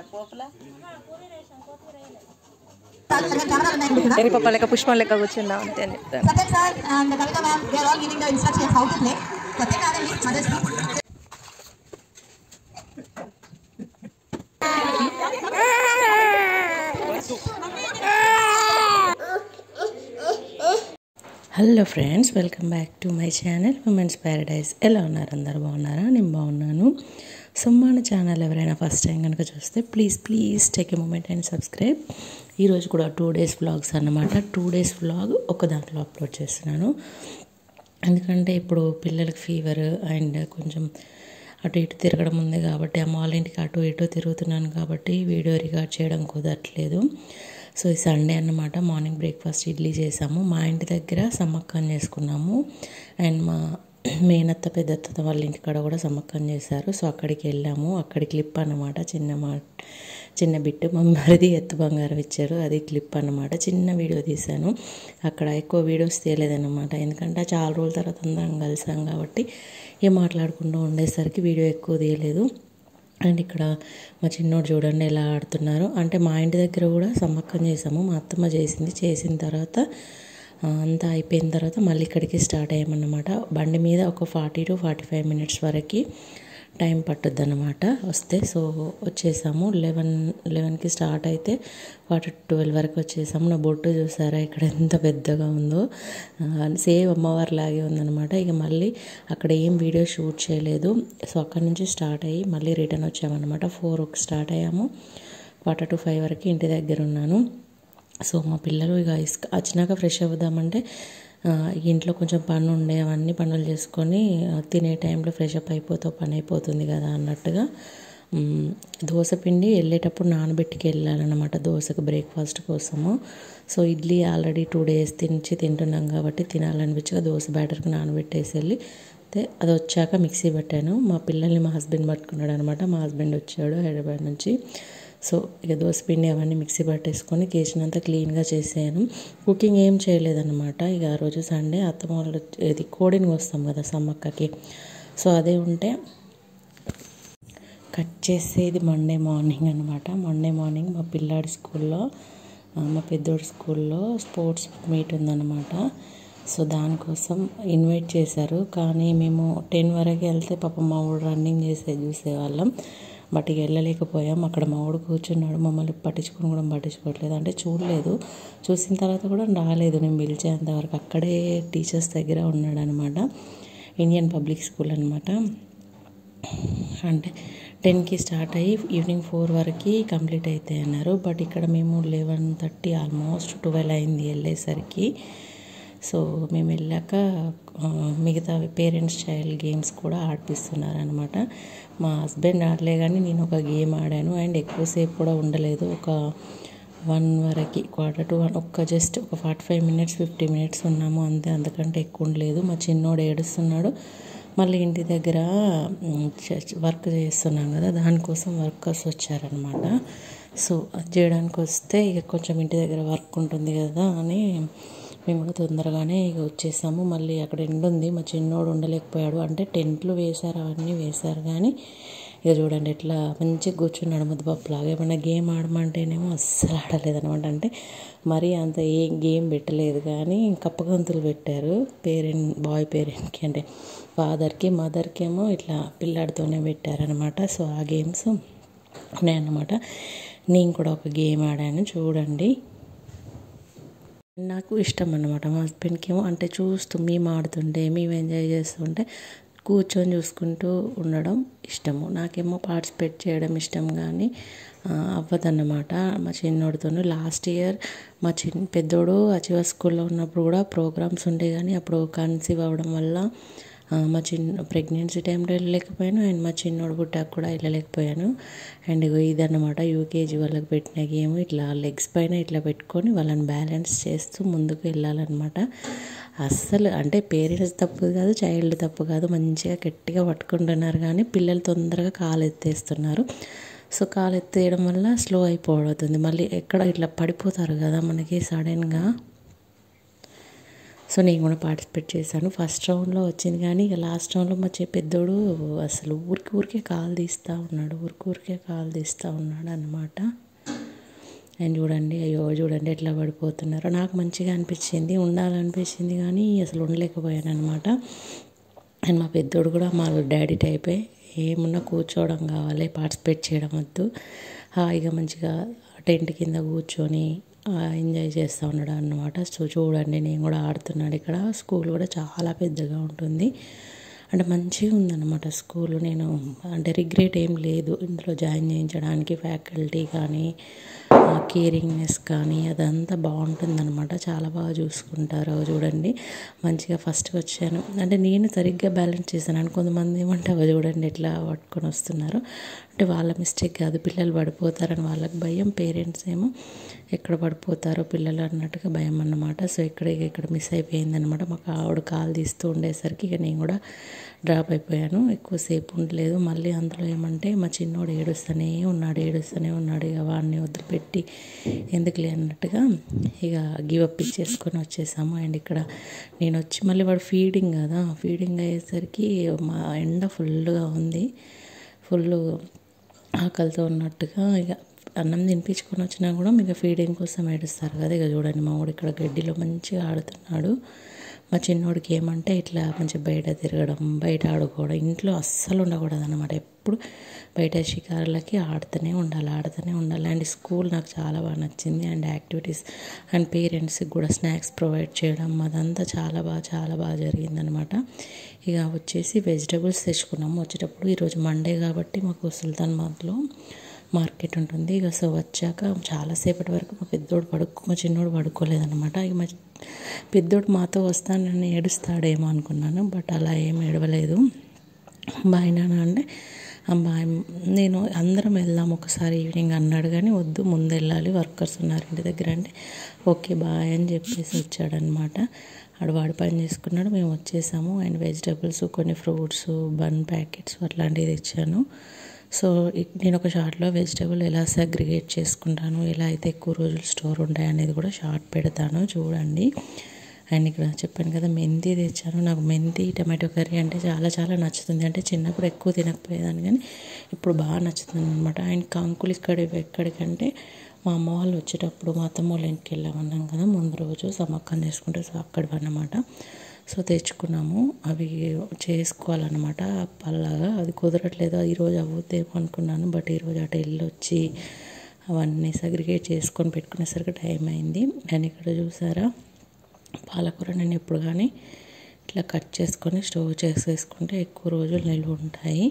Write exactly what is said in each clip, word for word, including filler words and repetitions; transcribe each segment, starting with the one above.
నేను పప్ప లెక్క పుష్పం లెక్క కూర్చున్నా అంతే అని చెప్తాను. Hello friends, welcome back to my channel women's paradise. ఎలా ఉన్నారు? అందరు బాగున్నారా? నేను బాగున్నాను. సో మన ఛానల్ ఎవరైనా ఫస్ట్ టైం కనుక చూస్తే please please take a moment and subscribe. ఈరోజు కూడా టూ డేస్ వ్లాగ్స్ అన్నమాట. టూ డేస్ వ్లాగ్ ఒక దాంట్లో అప్లోడ్ చేస్తున్నాను. ఎందుకంటే ఇప్పుడు పిల్లలకి ఫీవర్ అండ్ కొంచెం అటు ఇటు తిరగడం ఉంది కాబట్టి అమ్మ వాళ్ళ ఇంటికి అటు ఇటు తిరుగుతున్నాను కాబట్టి వీడియో రికార్డ్ చేయడం కుదరట్లేదు. సో ఈ సండే అన్నమాట. మార్నింగ్ బ్రేక్ఫాస్ట్ ఇడ్లీ చేసాము. మా ఇంటి దగ్గర సమ్మక్కని చేసుకున్నాము అండ్ మా మేనత్త పెద్దత్త వాళ్ళ ఇంటికాడ కూడా సమ్మక్కని చేశారు. సో అక్కడికి వెళ్ళాము. అక్కడి క్లిప్ అన్నమాట, చిన్న మా చిన్న బిట్టు మా మరిది ఎత్తు బంగారం ఇచ్చారు, అది క్లిప్ అన్నమాట. చిన్న వీడియో తీశాను. అక్కడ ఎక్కువ వీడియోస్ తీయలేదన్నమాట, ఎందుకంటే చాలా రోజుల తర్వాత అందరం కలిసాం కాబట్టి ఏం మాట్లాడుకుంటూ ఉండేసరికి వీడియో ఎక్కువ తీయలేదు. అండ్ ఇక్కడ మా చిన్నోడు చూడండి ఎలా ఆడుతున్నారు. అంటే మా ఇంటి దగ్గర కూడా సమ్మక్కని చేసాము, మా అత్తమ్మ చేసింది. చేసిన తర్వాత అంతా అయిపోయిన తర్వాత మళ్ళీ ఇక్కడికి స్టార్ట్ అయ్యామన్నమాట. బండి మీద ఒక forty to forty five minutes వరకు టైం పట్టుద్ది అన్నమాట వస్తే. సో వచ్చేసాము. లెవెన్ లెవెన్కి స్టార్ట్ అయితే ఫార్టీ ట్వెల్వ్ వరకు వచ్చేసాము. నా బొట్టు చూసారా ఇక్కడ ఎంత పెద్దగా ఉందో, సేమ్ అమ్మవారి లాగే ఉందన్నమాట. ఇక మళ్ళీ అక్కడ ఏం వీడియో షూట్ చేయలేదు. సో అక్కడ నుంచి స్టార్ట్ అయ్యి మళ్ళీ రిటర్న్ వచ్చామన్నమాట. ఫోర్కి స్టార్ట్ అయ్యాము. క్వార్టర్ టు ఫైవ్ వరకు ఇంటి దగ్గర ఉన్నాను. సో మా పిల్లలు ఇక వచ్చినాక ఫ్రెష్ అవుదామంటే ఇంట్లో కొంచెం పని ఉండే, అవన్నీ పనులు చేసుకొని తినే టైంలో ఫ్రెష్ అప్ అయిపోతే పని అయిపోతుంది కదా అన్నట్టుగా దోశ పిండి వెళ్ళేటప్పుడు నానబెట్టుకు వెళ్ళాలన్నమాట దోశకు బ్రేక్ఫాస్ట్ కోసము. So idli already two days తినిచి తింటున్నాం కాబట్టి తినాలనిపించగా దోశ బ్యాటర్కి నానబెట్టేసి వెళ్ళి అది వచ్చాక మిక్సీ పెట్టాను. మా పిల్లల్ని మా హస్బెండ్ పట్టుకున్నాడు అనమాట. మా హస్బెండ్ వచ్చాడు హైదరాబాద్ నుంచి. సో ఇక దోసపిండి అవన్నీ మిక్సీ పట్టేసుకొని కిచెన్ అంతా క్లీన్గా చేసాను. కుకింగ్ ఏం చేయలేదన్నమాట. ఇక ఆ రోజు సండే అత్తమ్మ వాళ్ళు ఇది కోడిని వస్తాం కదా సమ్మక్కకి. సో అదే ఉంటే కట్ చేసేది మండే మార్నింగ్ అనమాట. మండే మార్నింగ్ మా పిల్లాడి స్కూల్లో మా పెద్దోడి స్కూల్లో స్పోర్ట్స్ మీట్ ఉందన్నమాట. సో దానికోసం ఇన్వైట్ చేశారు. కానీ మేము టెన్ వరకు వెళ్తే పాపం మా ఊడు రన్నింగ్ చేసే చూసేవాళ్ళం. బట్ ఇక వెళ్ళలేకపోయాం. అక్కడ మా ఊడు కూర్చున్నాడు, మమ్మల్ని పట్టించుకొని కూడా పట్టించుకోవట్లేదు. అంటే చూడలేదు, చూసిన తర్వాత కూడా రాలేదు నేను పిలిచేంతవరకు. అక్కడే టీచర్స్ దగ్గర ఉన్నాడు అనమాట. ఇండియన్ పబ్లిక్ స్కూల్ అనమాట. అంటే టెన్కి స్టార్ట్ అయ్యి ఈవినింగ్ ఫోర్ వరకు కంప్లీట్ అవుతాయి అన్నారు. బట్ ఇక్కడ మేము లెవెన్ థర్టీ ఆల్మోస్ట్ ట్వెల్వ్ అయింది వెళ్ళేసరికి. సో మేము వెళ్ళాక మిగతా పేరెంట్స్ చైల్డ్ గేమ్స్ కూడా ఆడిపిస్తున్నారు అనమాట. మా హస్బెండ్ ఆడలే కానీ నేను ఒక గేమ్ ఆడాను. అండ్ ఎక్కువసేపు కూడా ఉండలేదు, ఒక వన్ వరకు క్వార్టర్ టు వన్ ఒక్క జస్ట్ ఒక forty five minutes fifty minutes ఉన్నాము అంతే, అంతకంటే ఎక్కువ ఉండలేదు. మా చిన్నోడు ఏడుస్తున్నాడు. మళ్ళీ ఇంటి దగ్గర వర్క్ చేస్తున్నాం కదా, దానికోసం వర్కర్స్ వచ్చారనమాట. సో అది చేయడానికి వస్తే ఇక కొంచెం ఇంటి దగ్గర వర్క్ ఉంటుంది కదా అని మేము కూడా తొందరగానే ఇక వచ్చేసాము. మళ్ళీ అక్కడ ఎండ ఉంది, మా చిన్నోడు ఉండలేకపోయాడు. అంటే టెంట్లు వేశారు, అవన్నీ వేశారు కానీ ఇక చూడండి ఎట్లా మంచిగా కూర్చున్నాడు ముద్దపప్పులాగా. ఏమన్నా గేమ్ ఆడమంటేనేమో అస్సలు ఆడలేదనమాట. అంటే మరీ అంత ఏం గేమ్ పెట్టలేదు కానీ కప్పగంతులు పెట్టారు పేరెంట్ బాయ్ పేరెంట్కి, అంటే ఫాదర్కి మదర్కి ఏమో ఇట్లా పిల్లాడితోనే పెట్టారనమాట. సో ఆ గేమ్స్ ఉన్నాయన్నమాట. నేను కూడా ఒక గేమ్ ఆడాను చూడండి. నాకు ఇష్టం అన్నమాట. మా హస్బెండ్కి ఏమో అంటే చూస్తూ మేము ఆడుతుంటే మేము ఎంజాయ్ చేస్తుంటే కూర్చొని చూసుకుంటూ ఉండడం ఇష్టము. నాకేమో పార్టిసిపేట్ చేయడం ఇష్టం కానీ అవ్వదన్నమాట. మా చిన్నోడితో లాస్ట్ ఇయర్ మా చిన్న పెద్దోడు అచివా స్కూల్లో ఉన్నప్పుడు కూడా ప్రోగ్రామ్స్ ఉండే కానీ అప్పుడు కన్సీవ్ అవ్వడం వల్ల మా చిన్న ప్రెగ్నెన్సీ టైంలో వెళ్ళలేకపోయాను. అండ్ మా చిన్నోడు పుట్టాక కూడా వెళ్ళలేకపోయాను. అండ్ ఇదన్నమాట యూకేజీ వాళ్ళకి పెట్టిన గేమ్. ఇట్లా లెగ్స్ పైన ఇట్లా పెట్టుకొని వాళ్ళని బ్యాలెన్స్ చేస్తూ ముందుకు వెళ్ళాలన్నమాట. అస్సలు అంటే పేరెంట్స్ తప్పు కాదు, చైల్డ్ తప్పు కాదు, మంచిగా గట్టిగా పట్టుకుంటున్నారు కానీ పిల్లలు తొందరగా కాలు ఎత్తేస్తున్నారు. సో కాలు ఎత్తేయడం వల్ల స్లో అయిపోతుంది. మళ్ళీ ఎక్కడ ఇట్లా పడిపోతారు కదా మనకి సడన్గా. సో నేను కూడా పార్టిసిపేట్ చేశాను. ఫస్ట్ రౌండ్లో వచ్చింది కానీ ఇక లాస్ట్ రౌండ్లో మా చే పెద్దోడు అసలు ఊరికి ఊరికే కాలు తీస్తూ ఉన్నాడు ఊరికి ఊరికే కాలు తీస్తూ ఉన్నాడు అన్నమాట. అండ్ చూడండి, అయ్యో చూడండి ఎట్లా పడిపోతున్నారో. నాకు మంచిగా అనిపించింది, ఉండాలనిపించింది కానీ అసలు ఉండలేకపోయాను అనమాట. అండ్ మా పెద్దోడు కూడా మా డాడీ టైపే, ఏమున్నా కూర్చోవడం కావాలి, పార్టిసిపేట్ చేయడం వద్దు, హాయిగా మంచిగా టెంట్ కింద కూర్చొని ఎంజాయ్ చేస్తూ ఉన్నాడు అన్నమాట. సో చూడండి నేను కూడా ఆడుతున్నాడు ఇక్కడ. స్కూల్ కూడా చాలా పెద్దగా ఉంటుంది, అంటే మంచిగా ఉందన్నమాట స్కూల్. నేను అంటే రిగ్రెట్ ఏం లేదు ఇందులో జాయిన్ చేయించడానికి. ఫ్యాకల్టీ కానీ కేరింగ్నెస్ కానీ అదంతా బాగుంటుందన్నమాట, చాలా బాగా చూసుకుంటారు. చూడండి మంచిగా ఫస్ట్కి వచ్చాను, అంటే నేను సరిగ్గా బ్యాలెన్స్ చేశాను. అని కొంతమంది ఏమంటే అవి చూడండి ఎట్లా పట్టుకొని వస్తున్నారు, అంటే వాళ్ళ మిస్టేక్ కాదు, పిల్లలు పడిపోతారని వాళ్ళకి భయం, పేరెంట్స్ ఏమో ఎక్కడ పడిపోతారో పిల్లలు అన్నట్టుగా భయం అన్నమాట. సో ఇక్కడ ఇక్కడ మిస్ అయిపోయిందనమాట. మాకు ఆవిడ కాలు తీస్తూ ఉండేసరికి ఇక నేను కూడా డ్రాప్ అయిపోయాను, ఎక్కువసేపు ఉండలేదు. మళ్ళీ అందులో ఏమంటే మా చిన్నోడు ఏడుస్తూనే ఉన్నాడు ఏడుస్తూనే ఉన్నాడు ఇక వాడిని వదిలిపెట్టి ఎందుకులే అన్నట్టుగా ఇక గివ్ అప్ ఇచ్చేసుకొని వచ్చేసాము. అండ్ ఇక్కడ నేను వచ్చి మళ్ళీ వాడు ఫీడింగ్ కదా, ఫీడింగ్ అయ్యేసరికి మా ఎండ ఫుల్గా ఉంది, ఫుల్ ఆకలితో ఉన్నట్టుగా ఇక అన్నం తినిపించుకొని వచ్చినా కూడా మీకు ఫీడింగ్ కోసం ఏడుస్తారు కదా. ఇక చూడండి మా వాడు ఇక్కడ గడ్డిలో మంచిగా ఆడుతున్నాడు. మా చిన్నోడికి ఏమంటే ఇట్లా మంచిగా బయట తిరగడం, బయట ఆడుకోవడం, ఇంట్లో అస్సలు ఉండకూడదు అన్నమాట. ఎప్పుడు బయట షికారులకి ఆడుతూనే ఉండాలి ఆడుతూనే ఉండాలి. అండ్ స్కూల్ నాకు చాలా బాగా నచ్చింది. అండ్ యాక్టివిటీస్ అండ్ పేరెంట్స్కి కూడా స్నాక్స్ ప్రొవైడ్ చేయడం అదంతా చాలా బాగా చాలా బాగా జరిగిందనమాట. ఇక వచ్చేసి వెజిటబుల్స్ తెచ్చుకున్నాము వచ్చేటప్పుడు. ఈరోజు మండే కాబట్టి మాకు సుల్తాన్ బాద్లో మార్కెట్ ఉంటుంది. ఇక సో వచ్చాక చాలాసేపటి వరకు మా పెద్దోడు పడుకో మా చిన్నోడు పడుకోలేదన్నమాట. ఇక మా పెద్దోడు మాతో వస్తానని ఏడుస్తాడేమో అనుకున్నాను, బట్ అలా ఏం ఏడవలేదు. బాయ్ నాన్న అంటే బాయ్, నేను అందరం వెళ్దాం ఒకసారి ఈవినింగ్ అన్నాడు కానీ వద్దు ముందు వెళ్ళాలి వర్కర్స్ ఉన్నారు ఇంటి దగ్గర అంటే ఓకే బాయ్ అని చెప్పేసి వచ్చాడనమాట. ఆడు వాడు పని చేసుకున్నాడు, మేము వచ్చేసాము. అండ్ వెజిటబుల్స్, కొన్ని ఫ్రూట్స్, బన్ ప్యాకెట్స్ అట్లాంటివి తెచ్చాను. సో నేను ఒక షార్ట్లో వెజిటబుల్ ఎలా సెగ్రిగేట్ చేసుకుంటాను, ఎలా అయితే ఎక్కువ రోజులు స్టోర్ ఉంటాయి అనేది కూడా షార్ట్ పెడతాను చూడండి. అండ్ ఇక్కడ చెప్పాను కదా మెంతి తెచ్చాను. నాకు మెంతి టమాటో కర్రీ అంటే చాలా చాలా నచ్చుతుంది. అంటే చిన్నప్పుడు ఎక్కువ తినకపోయేదాన్ని కానీ ఇప్పుడు బాగా నచ్చుతుంది అనమాట. అండ్ కంకులు ఇక్కడ ఎక్కడికంటే మా అమ్మ వాళ్ళు వచ్చేటప్పుడు మా అత్తమ్మ వాళ్ళ ఇంటికి వెళ్ళామన్నాం కదా ముందు రోజు సమ్మక్కని చేసుకుంటే, సో అక్కడివి అన్నమాట. సో తెచ్చుకున్నాము, అవి చేసుకోవాలన్నమాట అప్పల్లాగా. అది కుదరట్లేదు, ఈరోజు అవుద్దేమో అనుకున్నాను, బట్ ఈరోజు అటు వెళ్ళి వచ్చి అవన్నీ సెగ్రిగేట్ చేసుకొని పెట్టుకునేసరికి టైం అయింది. అండ్ ఇక్కడ చూసారా పాలకూర నేను ఎప్పుడు కానీ ఇట్లా కట్ చేసుకొని స్టోర్ చేసేసుకుంటే ఎక్కువ రోజులు నిల్వ ఉంటాయి.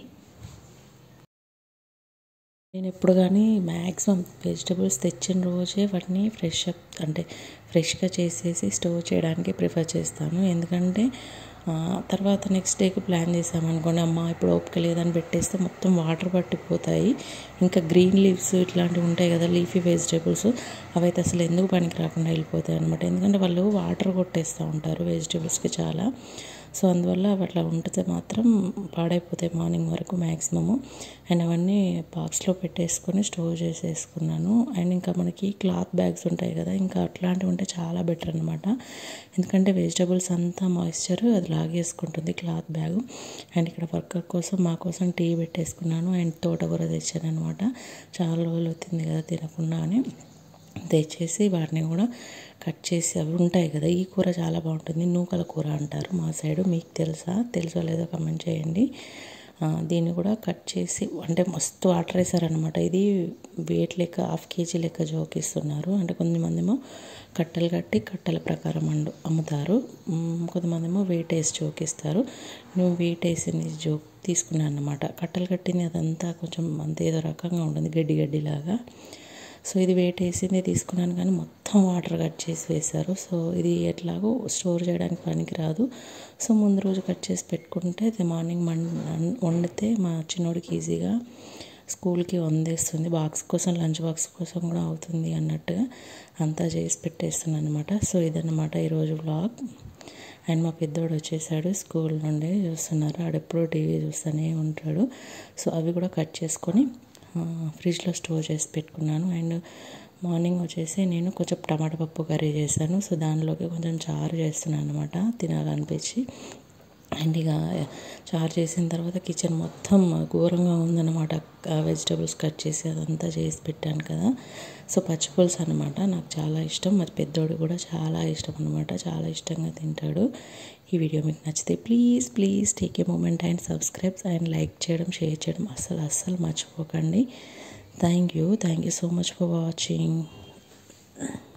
నేను ఎప్పుడు కానీ మ్యాక్సిమం వెజిటబుల్స్ తెచ్చిన రోజే వాటిని ఫ్రెష్ అప్ అంటే ఫ్రెష్గా చేసేసి స్టోర్ చేయడానికి ప్రిఫర్ చేస్తాను. ఎందుకంటే తర్వాత నెక్స్ట్ డేకి ప్లాన్ చేసామనుకోండి, అమ్మ ఇప్పుడు ఓపిక లేదని పెట్టేస్తే మొత్తం వాటర్ పట్టిపోతాయి. ఇంకా గ్రీన్ లీవ్స్ ఇట్లాంటివి ఉంటాయి కదా లీఫీ వెజిటబుల్స్, అవైతే అసలు ఎందుకు పనికి రాకుండా వెళ్ళిపోతాయి అనమాట. ఎందుకంటే వాళ్ళు వాటర్ కొట్టేస్తూ ఉంటారు వెజిటబుల్స్కి చాలా. సో అందువల్ల అట్లా ఉంటే మాత్రం పాడైపోతాయి మార్నింగ్ వరకు మ్యాక్సిమము. అండ్ అవన్నీ బాక్స్లో పెట్టేసుకొని స్టోర్ చేసేసుకున్నాను. అండ్ ఇంకా మనకి క్లాత్ బ్యాగ్స్ ఉంటాయి కదా, ఇంకా అట్లాంటివి ఉంటే చాలా బెటర్ అనమాట. ఎందుకంటే వెజిటబుల్స్ అంతా మాయిశ్చర్ అది లాగేసుకుంటుంది క్లాత్ బ్యాగు. అండ్ ఇక్కడ వర్కర్ కోసం మా కోసం టీ పెట్టేసుకున్నాను. అండ్ తోటకూర తెచ్చాను అనమాట, చాలా రోజులు అవుతుంది కదా తినకుండా అని తెచ్చేసి వాటిని కూడా కట్ చేసి అవి ఉంటాయి కదా. ఈ కూర చాలా బాగుంటుంది, నూకల కూర అంటారు మా సైడు, మీకు తెలుసా తెలుసో లేదో కమెంట్ చేయండి. దీన్ని కూడా కట్ చేసి అంటే మస్తు వాటర్ వేసారనమాట. ఇది వెయిట్ లెక్క హాఫ్ కేజీ లెక్క జోకిస్తున్నారు. అంటే కొంతమంది ఏమో కట్టలు కట్టి కట్టల ప్రకారం అండు అమ్ముతారు, కొంతమంది ఏమో వెయిట్ వేసి జోకిస్తారు. నేను వెయిట్ వేసింది జోక్ తీసుకున్నాను అనమాట. కట్టలు కట్టింది అదంతా కొంచెం అంత ఏదో రకంగా ఉంటుంది గడ్డి గడ్డిలాగా. సో ఇది వెయిట్ వేసింది తీసుకున్నాను కానీ మొత్తం వాటర్ కట్ చేసి వేశారు. సో ఇది ఎట్లాగో స్టోర్ చేయడానికి పనికి రాదు. సో ముందు రోజు కట్ చేసి పెట్టుకుంటే అది మార్నింగ్ వండితే మా చిన్నోడికి ఈజీగా స్కూల్కి వందేస్తుంది, బాక్స్ కోసం లంచ్ బాక్స్ కోసం కూడా అవుతుంది అన్నట్టుగా అంతా చేసి పెట్టేస్తున్నాను అనమాట. సో ఇదన్నమాట ఈరోజు వ్లాగ్. అండ్ మా పెద్దోడు వచ్చేసాడు స్కూల్ నుండి, చూస్తున్నారు ఆడెప్పుడూ టీవీ చూస్తూనే ఉంటాడు. సో అవి కూడా కట్ చేసుకొని ఫ్రిడ్జ్లో స్టోర్ చేసి పెట్టుకున్నాను. అండ్ మార్నింగ్ వచ్చేసి నేను కొంచెం టమాటా పప్పు కర్రీ చేశాను. సో దానిలోకి కొంచెం చారు చేస్తున్నాను అనమాట, తినాలనిపించి. అండ్ ఇక చారు చేసిన తర్వాత కిచెన్ మొత్తం ఘోరంగా ఉందన్నమాట. వెజిటబుల్స్ కట్ చేసి అదంతా చేసి పెట్టాను కదా. సో పచ్చిపులుసు అనమాట, నాకు చాలా ఇష్టం. మరి పెద్దోడు కూడా చాలా ఇష్టం అనమాట, చాలా ఇష్టంగా తింటాడు. ఈ వీడియో మీకు నచ్చితే please please take a moment and subscribe and like చేయడం, షేర్ చేయడం అస్సలు అస్సలు మర్చిపోకండి. Thank you thank you so much for watching.